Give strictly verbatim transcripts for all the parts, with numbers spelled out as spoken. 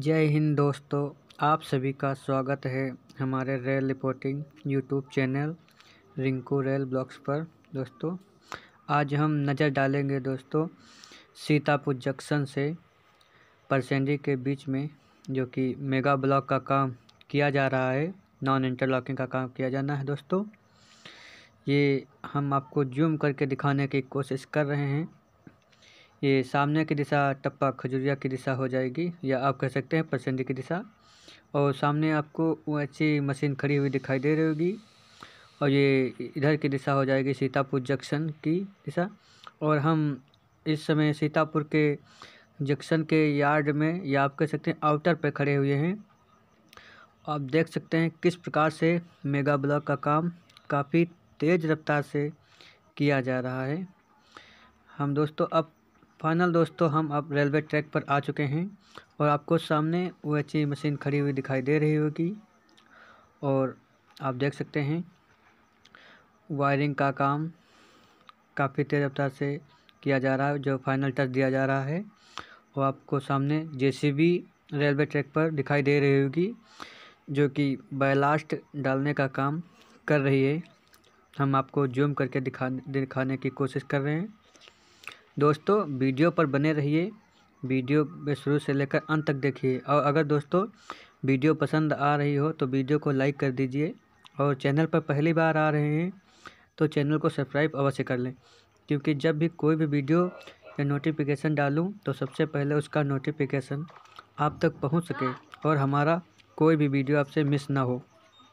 जय हिंद दोस्तों, आप सभी का स्वागत है हमारे rail reporting YouTube channel Rinku rail vlogs पर। दोस्तों, आज हम नज़र डालेंगे दोस्तों सीतापुर जंक्शन से परसेंडी के बीच में जो कि मेगा ब्लॉक का काम किया जा रहा है, नॉन इंटरलॉकिंग का काम किया जाना है। दोस्तों, ये हम आपको जूम करके दिखाने की कोशिश कर रहे हैं। ये सामने की दिशा टप्पा खजुरिया की दिशा हो जाएगी, या आप कह सकते हैं परसेंडी की दिशा। और सामने आपको वो अच्छी मशीन खड़ी हुई दिखाई दे रही होगी, और ये इधर की दिशा हो जाएगी सीतापुर जंक्शन की दिशा। और हम इस समय सीतापुर के जंक्शन के यार्ड में, या आप कह सकते हैं आउटर पे खड़े हुए हैं। आप देख सकते हैं किस प्रकार से मेगा ब्लॉक का काम काफ़ी तेज़ रफ्तार से किया जा रहा है। हम दोस्तों अब फाइनल दोस्तों हम अब रेलवे ट्रैक पर आ चुके हैं, और आपको सामने वो अच्छी मशीन खड़ी हुई दिखाई दे रही होगी। और आप देख सकते हैं वायरिंग का काम काफ़ी तेज़ रफ्तार से किया जा रहा है, जो फाइनल टच दिया जा रहा है। और आपको सामने जेसीबी रेलवे ट्रैक पर दिखाई दे रही होगी, जो कि बैलास्ट डालने का काम कर रही है। हम आपको जूम करके दिखा दिखाने की कोशिश कर रहे हैं। दोस्तों, वीडियो पर बने रहिए, वीडियो में शुरू से लेकर अंत तक देखिए। और अगर दोस्तों वीडियो पसंद आ रही हो तो वीडियो को लाइक कर दीजिए, और चैनल पर पहली बार आ रहे हैं तो चैनल को सब्सक्राइब अवश्य कर लें, क्योंकि जब भी कोई भी वीडियो या नोटिफिकेशन डालूं तो सबसे पहले उसका नोटिफिकेशन आप तक पहुंच सके, और हमारा कोई भी वीडियो आपसे मिस ना हो।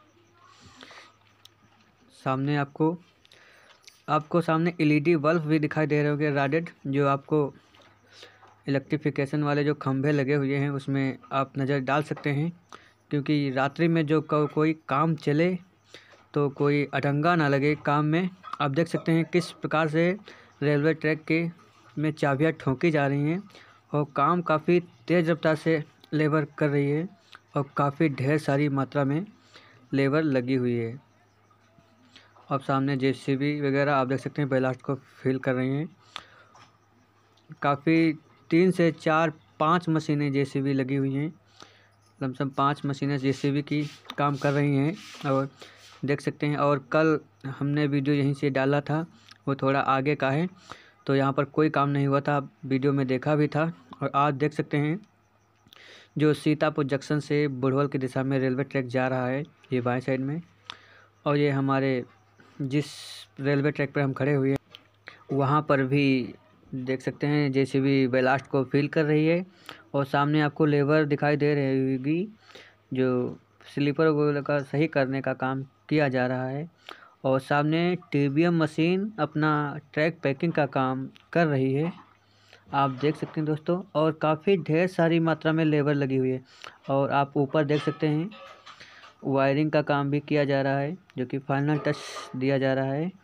सामने आपको आपको सामने एलईडी बल्ब भी दिखाई दे रहे होंगे राडेड, जो आपको इलेक्ट्रिफिकेशन वाले जो खंभे लगे हुए हैं उसमें आप नज़र डाल सकते हैं, क्योंकि रात्रि में जो को, कोई काम चले तो कोई अटंगा ना लगे काम में। आप देख सकते हैं किस प्रकार से रेलवे ट्रैक के में चाबियां ठोंकी जा रही हैं, और काम काफ़ी तेज़ रफ्तार से लेबर कर रही है, और काफ़ी ढेर सारी मात्रा में लेबर लगी हुई है। अब सामने जेसीबी वगैरह आप देख सकते हैं बैलास्ट को फिल कर रही हैं। काफ़ी तीन से चार पाँच मशीनें जेसीबी लगी हुई हैं, लमसम पाँच मशीनें जेसीबी की काम कर रही हैं। और देख सकते हैं, और कल हमने वीडियो यहीं से डाला था, वो थोड़ा आगे का है, तो यहाँ पर कोई काम नहीं हुआ था, वीडियो में देखा भी था। और आज देख सकते हैं जो सीतापुर जंक्शन से बुढ़वल की दिशा में रेलवे ट्रैक जा रहा है, ये बाएँ साइड में। और ये हमारे जिस रेलवे ट्रैक पर हम खड़े हुए हैं वहाँ पर भी देख सकते हैं जेसीबी बैलास्ट को फिल कर रही है। और सामने आपको लेबर दिखाई दे रही होगी, जो स्लीपर वगैरह का सही करने का काम किया जा रहा है। और सामने टीबीएम मशीन अपना ट्रैक पैकिंग का काम कर रही है, आप देख सकते हैं दोस्तों। और काफ़ी ढेर सारी मात्रा में लेबर लगी हुई है। और आप ऊपर देख सकते हैं वायरिंग का काम भी किया जा रहा है, जो कि फाइनल टच दिया जा रहा है।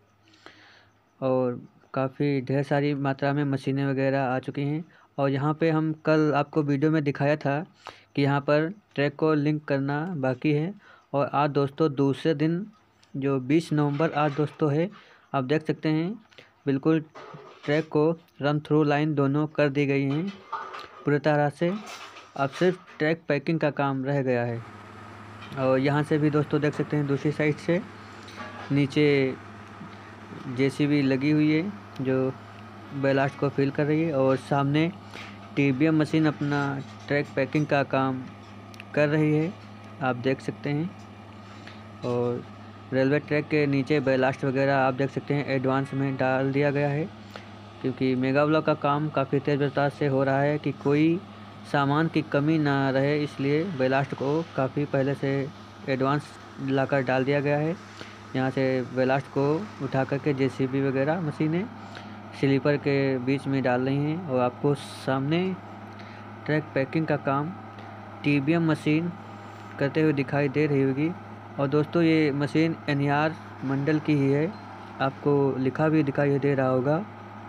और काफ़ी ढेर सारी मात्रा में मशीनें वगैरह आ चुकी हैं। और यहाँ पे हम कल आपको वीडियो में दिखाया था कि यहाँ पर ट्रैक को लिंक करना बाकी है। और आज दोस्तों दूसरे दिन जो बीस नवंबर आज दोस्तों है, आप देख सकते हैं बिल्कुल ट्रैक को रन थ्रू लाइन दोनों कर दी गई हैं पूरी तरह से। अब सिर्फ ट्रैक पैकिंग का काम रह गया है। और यहाँ से भी दोस्तों देख सकते हैं दूसरी साइड से नीचे जेसीबी लगी हुई है, जो बैलास्ट को फिल कर रही है। और सामने टीबीएम मशीन अपना ट्रैक पैकिंग का काम कर रही है, आप देख सकते हैं। और रेलवे ट्रैक के नीचे बैलास्ट वगैरह आप देख सकते हैं एडवांस में डाल दिया गया है, क्योंकि मेगा ब्लॉक का काम काफ़ी तेज़ रफ्तार से हो रहा है कि कोई सामान की कमी ना रहे, इसलिए बैलास्ट को काफ़ी पहले से एडवांस लाकर डाल दिया गया है। यहाँ से बैलास्ट को उठा करके जेसीबी वगैरह मशीनें स्लीपर के बीच में डाल रही हैं। और आपको सामने ट्रैक पैकिंग का काम टीबीएम मशीन करते हुए दिखाई दे रही होगी। और दोस्तों ये मशीन एनईआर मंडल की ही है, आपको लिखा भी दिखाई दे रहा होगा।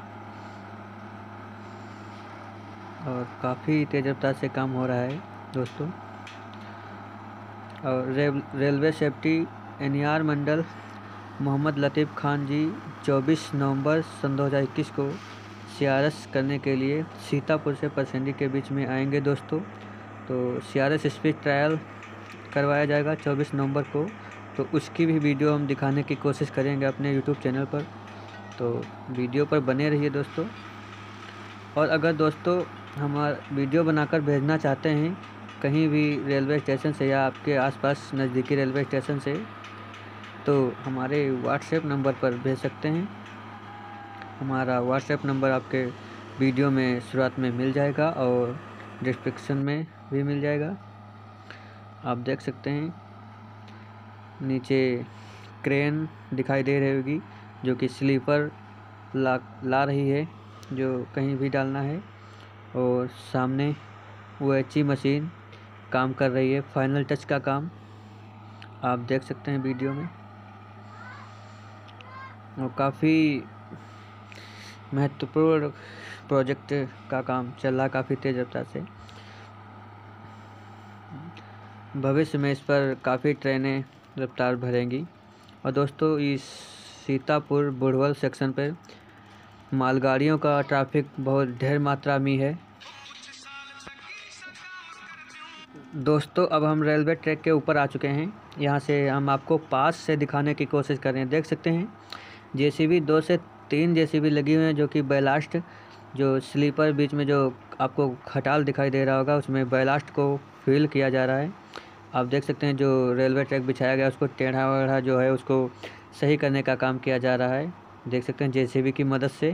और काफ़ी तेज़ रफ्तार से काम हो रहा है दोस्तों। और रे, रेलवे सेफ्टी एनईआर मंडल मोहम्मद लतीफ़ खान जी चौबीस नवंबर सन दो हज़ार इक्कीस को सीआरएस करने के लिए सीतापुर से परसेंडी के बीच में आएंगे दोस्तों। तो C R S speed trial करवाया जाएगा चौबीस नवंबर को। तो उसकी भी वीडियो हम दिखाने की कोशिश करेंगे अपने यूट्यूब चैनल पर। तो वीडियो पर बने रहिए दोस्तों। और अगर दोस्तों हमारा वीडियो बनाकर भेजना चाहते हैं कहीं भी रेलवे स्टेशन से या आपके आसपास नज़दीकी रेलवे स्टेशन से, तो हमारे व्हाट्सएप नंबर पर भेज सकते हैं। हमारा व्हाट्सएप नंबर आपके वीडियो में शुरुआत में मिल जाएगा और डिस्क्रिप्शन में भी मिल जाएगा। आप देख सकते हैं नीचे क्रेन दिखाई दे रही होगी जो कि स्लीपर ला ला रही है, जो कहीं भी डालना है। और सामने वो एच ई मशीन काम कर रही है, फाइनल टच का काम आप देख सकते हैं वीडियो में। और काफ़ी महत्वपूर्ण प्रोजेक्ट का काम चल रहा है काफ़ी तेज़ रफ्तार से। भविष्य में इस पर काफ़ी ट्रेनें रफ्तार भरेंगी। और दोस्तों इस सीतापुर बुढ़वल सेक्शन पर मालगाड़ियों का ट्रैफिक बहुत ढेर मात्रा में है। दोस्तों अब हम रेलवे ट्रैक के ऊपर आ चुके हैं। यहाँ से हम आपको पास से दिखाने की कोशिश कर रहे हैं। देख सकते हैं जेसीबी दो से तीन जेसीबी लगी हुई हैं, जो कि बैलास्ट जो स्लीपर बीच में जो आपको खटाल दिखाई दे रहा होगा उसमें बैलास्ट को फिल किया जा रहा है। आप देख सकते हैं जो रेलवे ट्रैक बिछाया गया उसको टेढ़ा वेढ़ा जो है उसको सही करने का काम किया जा रहा है। देख सकते हैं जेसीबी की मदद से।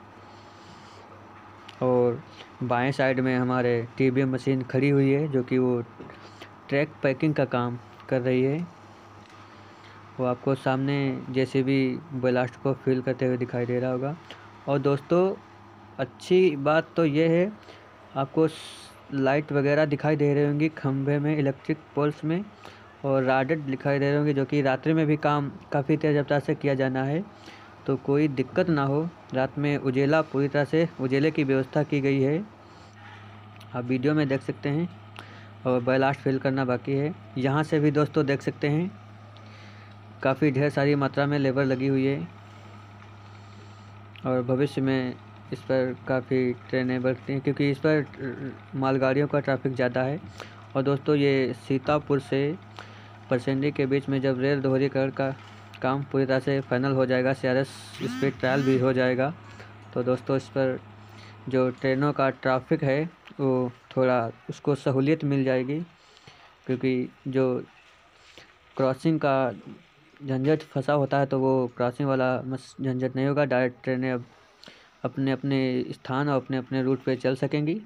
और बाएं साइड में हमारे टीबीएम मशीन खड़ी हुई है जो कि वो ट्रैक पैकिंग का काम कर रही है। वो आपको सामने जेसीबी बैलास्ट को फिल करते हुए दिखाई दे रहा होगा। और दोस्तों अच्छी बात तो ये है आपको लाइट वगैरह दिखाई दे रही होंगी खंभे में, इलेक्ट्रिक पोल्स में, और राडेड दिखाई दे रहे होंगे जो कि रात्रि में भी काम काफ़ी तेज़ रफ्तार से किया जाना है। तो कोई दिक्कत ना हो, रात में उजेला पूरी तरह से उजेले की व्यवस्था की गई है, आप वीडियो में देख सकते हैं। और बैलास्ट फिल करना बाकी है। यहाँ से भी दोस्तों देख सकते हैं काफ़ी ढेर सारी मात्रा में लेबर लगी हुई है। और भविष्य में इस पर काफ़ी ट्रेनें बढ़ती हैं क्योंकि इस पर मालगाड़ियों का ट्रैफिक ज़्यादा है। और दोस्तों ये सीतापुर से परसेंडी के बीच में जब रेल दोहरीकरण का काम पूरी तरह से फाइनल हो जाएगा, C R S speed trial भी हो जाएगा, तो दोस्तों इस पर जो ट्रेनों का ट्रैफिक है वो थोड़ा उसको सहूलियत मिल जाएगी। क्योंकि जो क्रॉसिंग का झंझट फंसा होता है तो वो क्रॉसिंग वाला झंझट नहीं होगा। डायरेक्ट ट्रेनें अब अपने अपने स्थान और अपने अपने रूट पे चल सकेंगी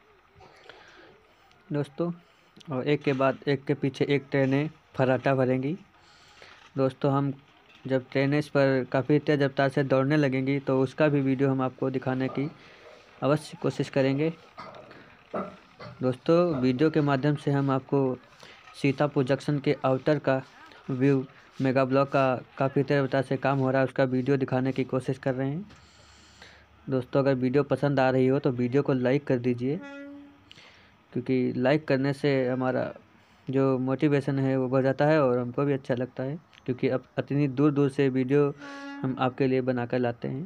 दोस्तों। और एक के बाद एक के पीछे एक ट्रेनें फर्राटा भरेंगी दोस्तों। हम जब ट्रेनें इस पर काफ़ी तेज़ रफ्तार से दौड़ने लगेंगी तो उसका भी वीडियो हम आपको दिखाने की अवश्य कोशिश करेंगे दोस्तों। वीडियो के माध्यम से हम आपको सीतापुर जंक्शन के आउटर का व्यू मेगा ब्लॉक का काफ़ी तेज़ रफ्तार से काम हो रहा है उसका वीडियो दिखाने की कोशिश कर रहे हैं दोस्तों। अगर वीडियो पसंद आ रही हो तो वीडियो को लाइक कर दीजिए, क्योंकि लाइक करने से हमारा जो मोटिवेशन है वो बढ़ जाता है और हमको भी अच्छा लगता है, क्योंकि अब इतनी दूर दूर से वीडियो हम आपके लिए बनाकर लाते हैं।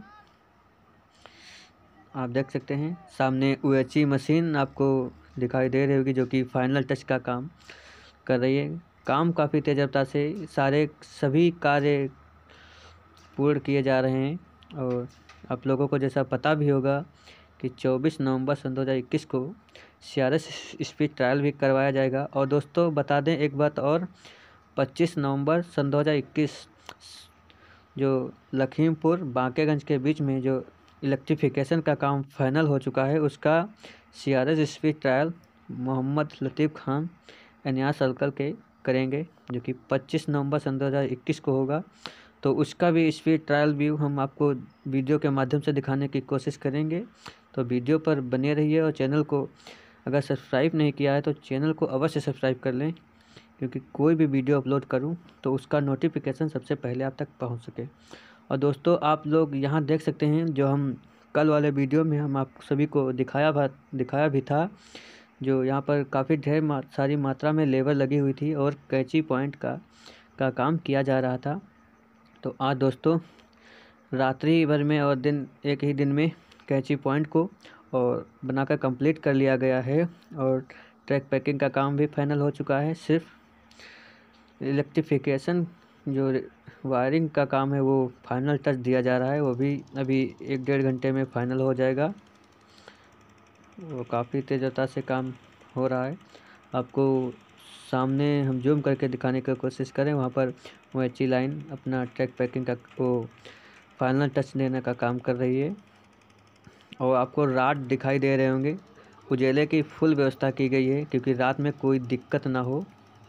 आप देख सकते हैं सामने ओ एच ई मशीन आपको दिखाई दे रही होगी जो कि फाइनल टच का काम कर रही है। काम काफ़ी तेज़ रफ्तार से सारे सभी कार्य पूर्ण किए जा रहे हैं। और आप लोगों को जैसा पता भी होगा कि चौबीस नवंबर सन दो हज़ार इक्कीस को C R S speed trial भी करवाया जाएगा। और दोस्तों बता दें एक बात और, पच्चीस नवंबर सन दो हज़ार इक्कीस जो लखीमपुर बांकेगंज के बीच में जो इलेक्ट्रिफिकेशन का काम फाइनल हो चुका है उसका C R S speed trial Mohammad Latif Khan एनिया सर्कल के करेंगे, जो कि पच्चीस नवंबर सन दो हज़ार इक्कीस को होगा। तो उसका भी स्पीड ट्रायल व्यू हम आपको वीडियो के माध्यम से दिखाने की कोशिश करेंगे। तो वीडियो पर बने रहिए और चैनल को अगर सब्सक्राइब नहीं किया है तो चैनल को अवश्य सब्सक्राइब कर लें, क्योंकि कोई भी वीडियो अपलोड करूं तो उसका नोटिफिकेशन सबसे पहले आप तक पहुंच सके। और दोस्तों आप लोग यहां देख सकते हैं जो हम कल वाले वीडियो में हम आप सभी को दिखाया भा दिखाया भी था, जो यहाँ पर काफ़ी ढेर मा, सारी मात्रा में लेबर लगी हुई थी और कैंची पॉइंट का का काम किया जा रहा था। तो आज दोस्तों रात्रि भर में और दिन एक ही दिन में कैंची पॉइंट को और बनाकर कंप्लीट कर लिया गया है। और ट्रैक पैकिंग का काम भी फाइनल हो चुका है। सिर्फ इलेक्ट्रिफिकेशन जो वायरिंग का काम है वो फाइनल टच दिया जा रहा है, वो भी अभी एक डेढ़ घंटे में फाइनल हो जाएगा। वो काफ़ी तेज़ता से काम हो रहा है। आपको सामने हम जूम करके दिखाने की कोशिश करें, वहाँ पर वो अच्छी लाइन अपना ट्रैक पैकिंग का वो फाइनल टच देने का काम कर रही है। और आपको रात दिखाई दे रहे होंगे, उजाले की फुल व्यवस्था की गई है क्योंकि रात में कोई दिक्कत ना हो।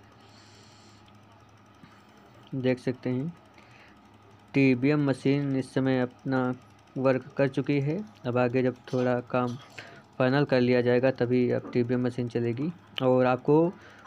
देख सकते हैं टी बी एम मशीन इस समय अपना वर्क कर चुकी है। अब आगे जब थोड़ा काम फाइनल कर लिया जाएगा तभी अब टी बी एम मशीन चलेगी। और आपको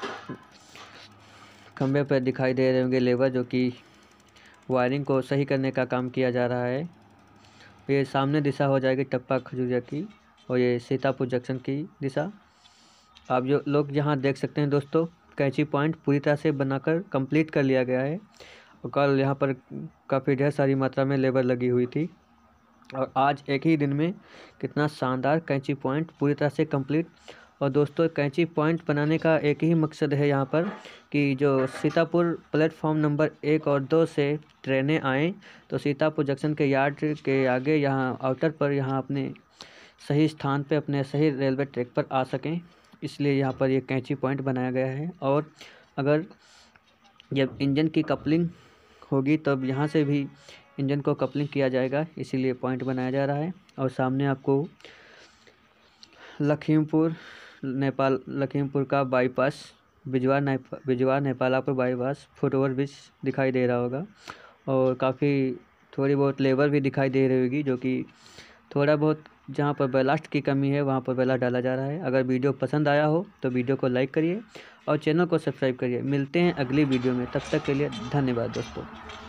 खंभे पर दिखाई दे रहे होंगे लेबर, जो कि वायरिंग को सही करने का काम किया जा रहा है। ये सामने दिशा हो जाएगी टप्पा खजूरिया की और ये सीतापुर जंक्शन की दिशा। आप जो लोग यहाँ देख सकते हैं दोस्तों, कैंची पॉइंट पूरी तरह से बनाकर कंप्लीट कर लिया गया है। और कल यहाँ पर काफ़ी ढेर सारी मात्रा में लेबर लगी हुई थी और आज एक ही दिन में कितना शानदार कैंची पॉइंट पूरी तरह से कंप्लीट। और दोस्तों कैंची पॉइंट बनाने का एक ही मकसद है यहाँ पर कि जो सीतापुर प्लेटफॉर्म नंबर एक और दो से ट्रेनें आएँ तो सीतापुर जंक्शन के यार्ड के आगे यहाँ आउटर पर यहाँ अपने सही स्थान पे अपने सही रेलवे ट्रैक पर आ सकें, इसलिए यहाँ पर ये कैंची पॉइंट बनाया गया है। और अगर जब इंजन की कपलिंग होगी तब यहाँ से भी इंजन को कपलिंग किया जाएगा, इसीलिए पॉइंट बनाया जा रहा है। और सामने आपको लखीमपुर नेपाल लखीमपुर का बाईपास बिजवा नेपा Bijwa Nepalapur bypass foot over bridge दिखाई दे रहा होगा। और काफ़ी थोड़ी बहुत लेबर भी दिखाई दे रही होगी, जो कि थोड़ा बहुत जहाँ पर बैलास्ट की कमी है वहाँ पर बैलास्ट डाला जा रहा है। अगर वीडियो पसंद आया हो तो वीडियो को लाइक करिए और चैनल को सब्सक्राइब करिए। मिलते हैं अगली वीडियो में, तब तक के लिए धन्यवाद दोस्तों।